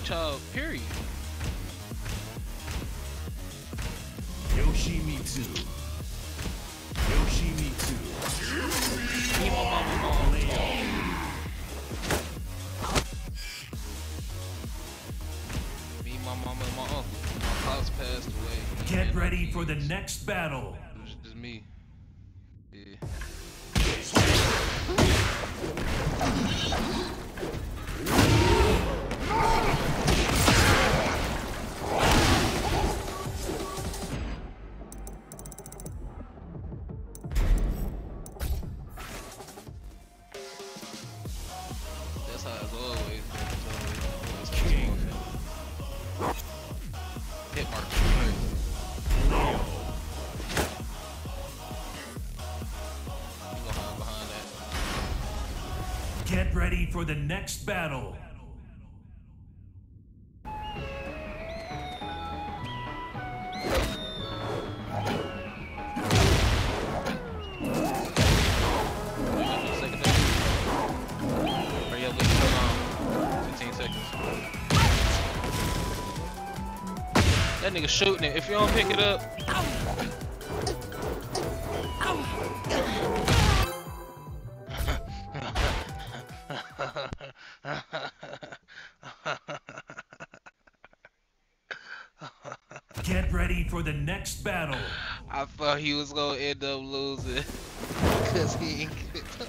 beat y'all, period. Yoshimitsu. Yoshimitsu. Me, my mama, my uncle. Me, my mama, and my uncle. My pops passed away. Get ready for the next battle. It was just me. Yeah. That's how it's always been. It's always King. hit marks are crazy. Leo. You gonna hide behind that. Get ready for the next battle. Hurry up, leave it alone. 15 seconds. That nigga shooting it. If you don't pick it up. Get ready for the next battle. I thought he was gonna end up losing. Cause he ain't get it.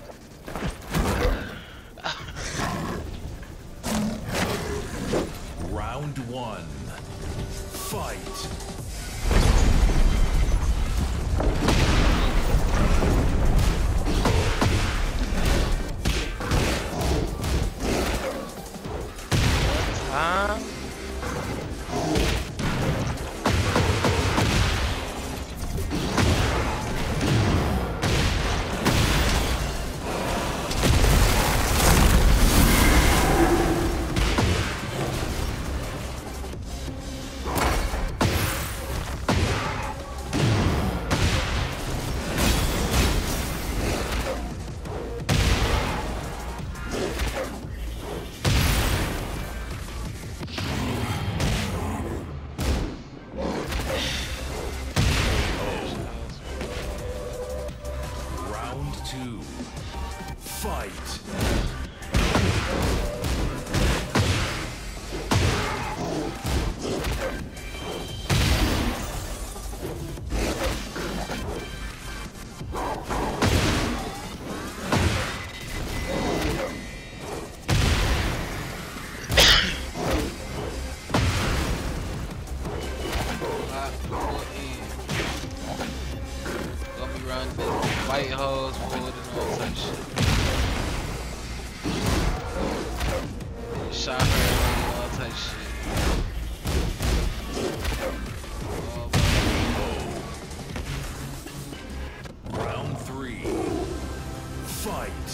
Round one. Fight. Huh? Round two. Fight. Gonna be running white hoes forward and all that shit. Shot her and all type shit. Round three. Fight.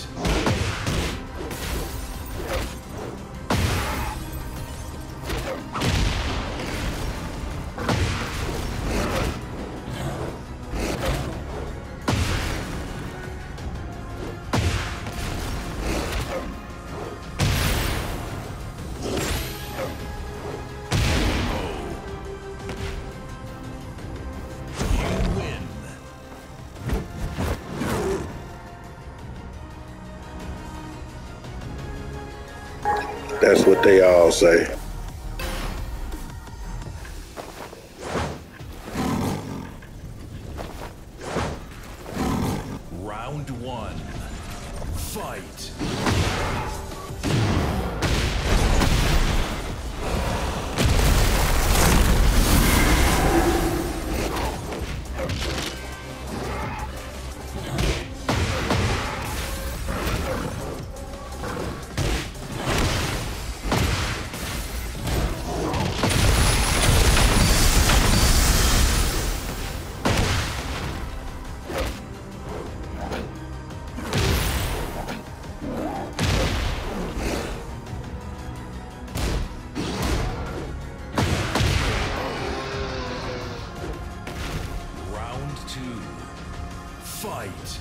You win. That's what they all say. Round one. Fight. Round two. Fight.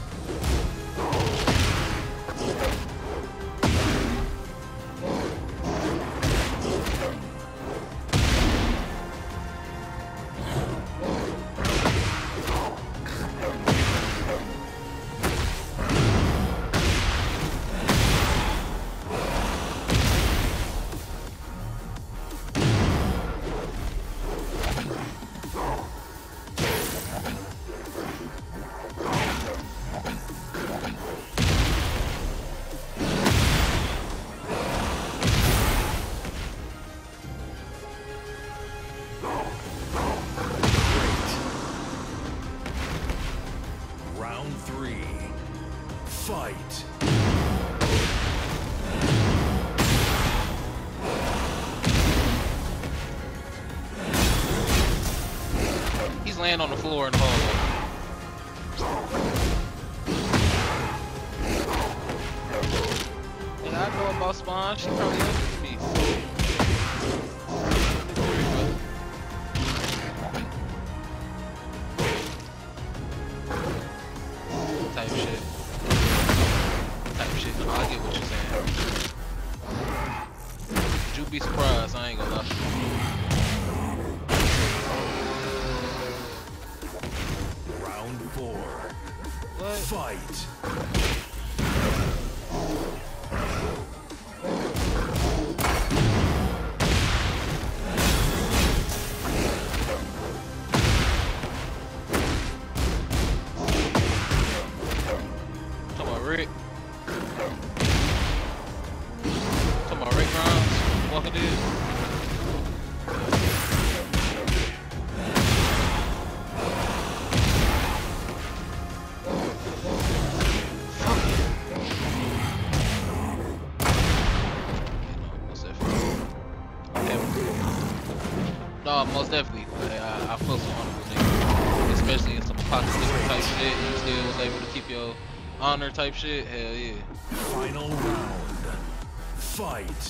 laying on the floor in the hallway. Yeah, I know about Spawn. She probably helped me. Type shit. No, I get what you're saying. But you be surprised, I ain't gonna lie. Round 4. What? Fight. Come on, Rick. Come on, Rick Grimes. Walking in. No, most definitely. I feel so honorable, nigga. Especially in some apocalyptic type shit. You still was able to keep your honor type shit. Hell yeah. Final round. Fight.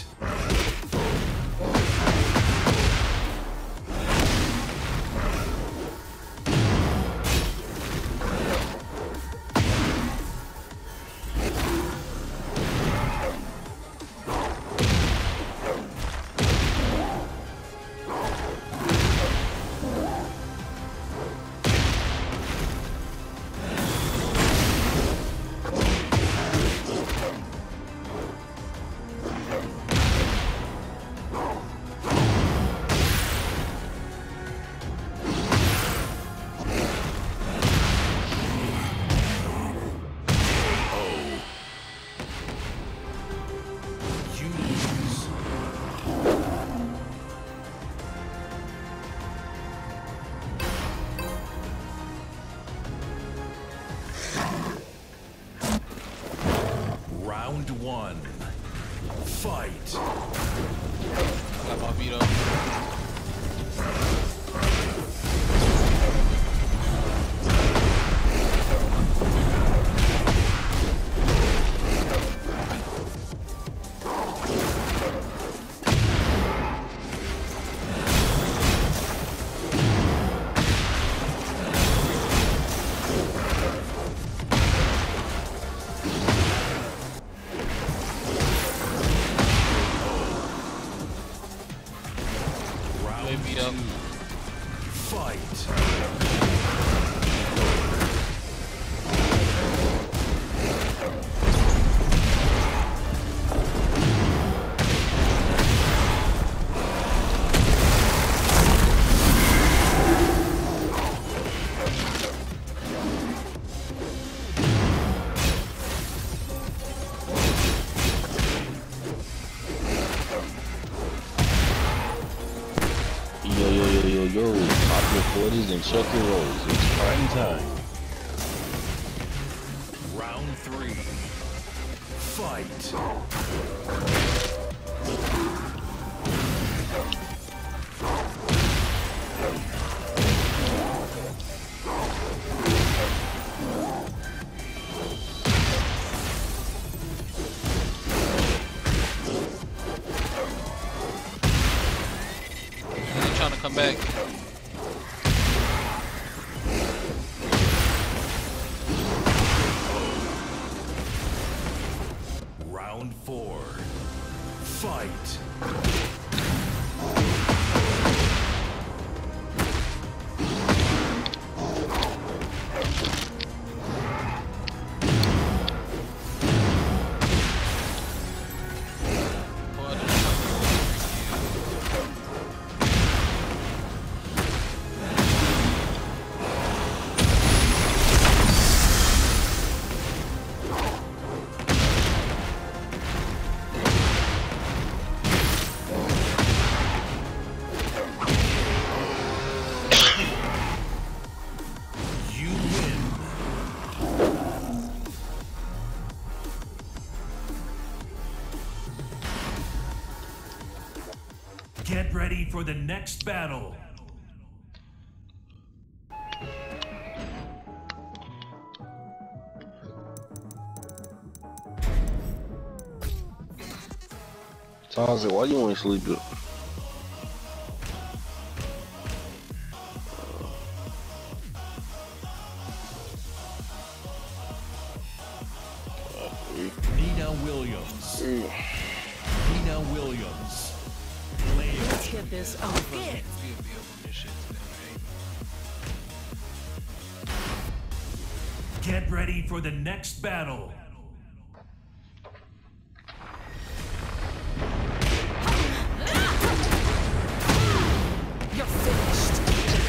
Round 1. Fight. I got my veto. Beat up. Fight. Yo, pop your 40s and chuck your rolls. It's prime time. Round 3. Fight. Trying to come back. Round 4. Fight. Get ready for the next battle. Taza, why you want to sleep? Nina Williams. Nina Williams. Let's get this over. We'll be open this shit today, right? Get ready for the next battle. You're finished.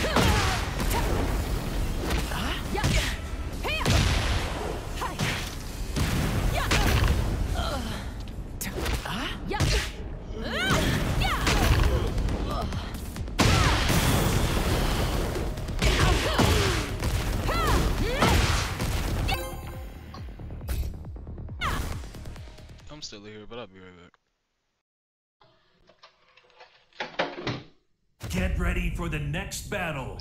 I'm still here, but I'll be right back. Get ready for the next battle.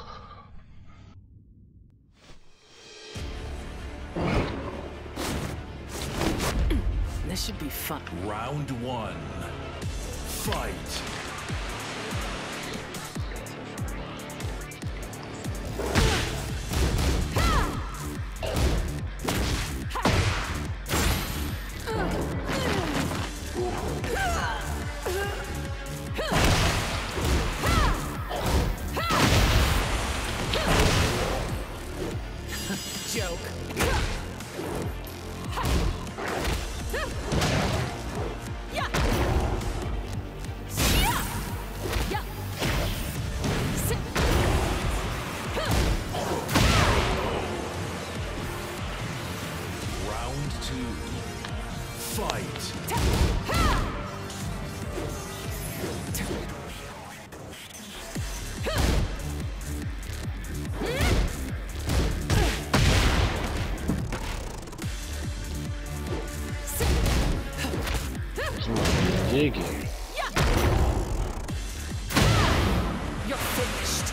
This should be fun. Round 1. Fight. Joke. Round 2. Fight. Digging. You're finished.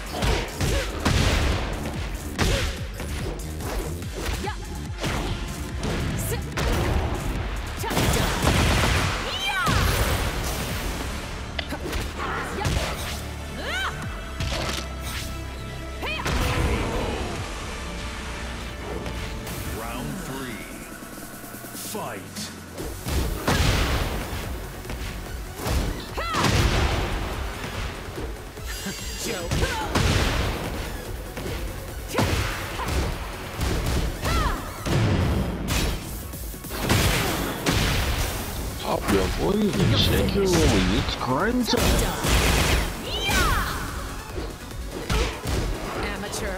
Round 3. Fight. Joke. Pop your boys and shake your rollie. It's crime time. Amateur.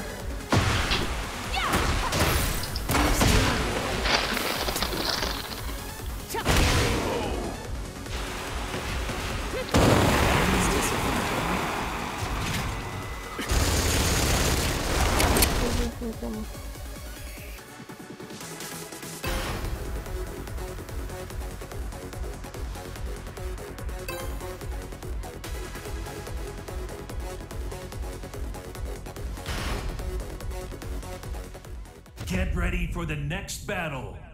Get ready for the next battle.